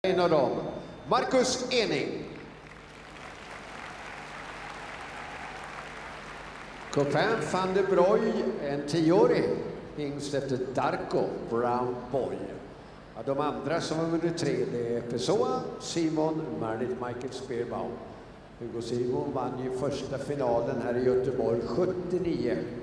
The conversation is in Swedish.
En av dem, Marcus Ening. Copain van der Broy, en 10-årig hingst efter Darko Brown Boy. Ja, de andra som har vunnit 3, det är Pessoa, Simon, Marlit Michael Spearbaum. Hugo Simon vann ju första finalen här i Göteborg 79.